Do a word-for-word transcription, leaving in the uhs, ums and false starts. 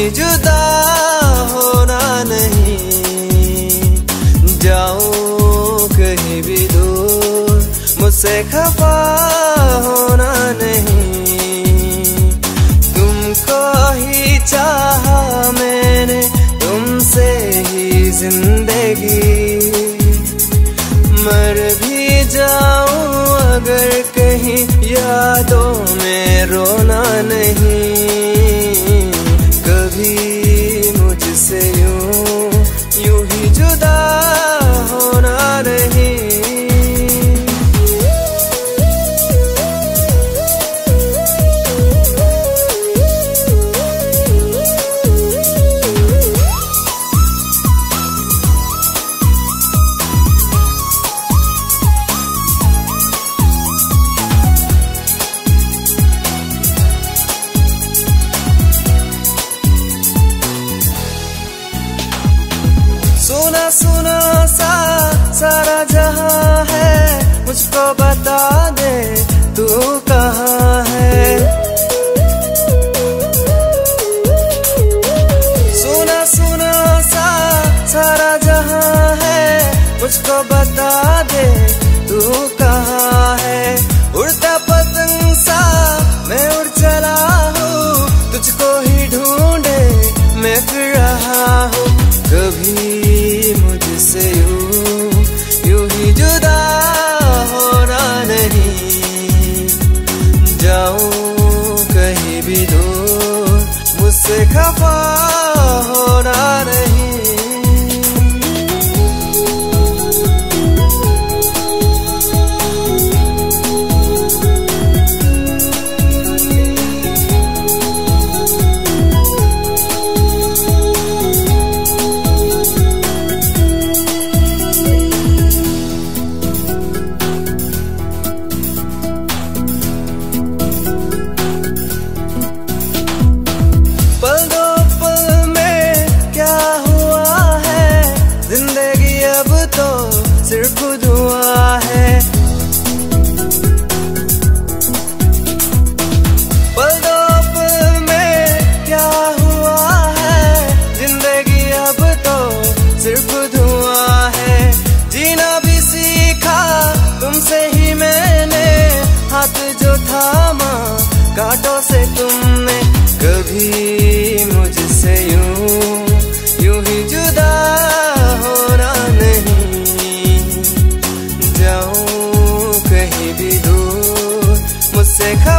जुदा होना नहीं, जाऊं कहीं भी दूर मुझसे खफा होना नहीं। तुमको ही चाहा मैंने, तुमसे ही जिंदगी, मर भी जाऊं अगर कहीं यादों में रोना नहीं। कभी मुझसे यूं यूं ही जुदा होना नहीं। सुना सुना सा सारा जहां है, मुझको बता दे तू कहाँ है। सुना सुना सा सारा जहां है, मुझको बता दे तू कहाँ है। उड़ता पतंग सा मैं उड़ चला हूँ, तुझको ही ढूंढे मैं फिर रहा हूँ। कभी मुझसे यूं यूं ही जुदा होना नहीं, जाऊं कहीं भी दूर मुझसे खफा होना नहीं। पल दो पल में क्या हुआ है, जिंदगी अब तो सिर्फ धुआं है। पल दो पल में क्या हुआ है, जिंदगी अब तो सिर्फ धुआं है। जीना भी सीखा तुमसे ही मैंने, हाथ जो थामा कांटों से तुमने। कभी मुझसे यूं यूं ही जुदा होना नहीं, जाऊं कहीं भी दूर मुझसे खफा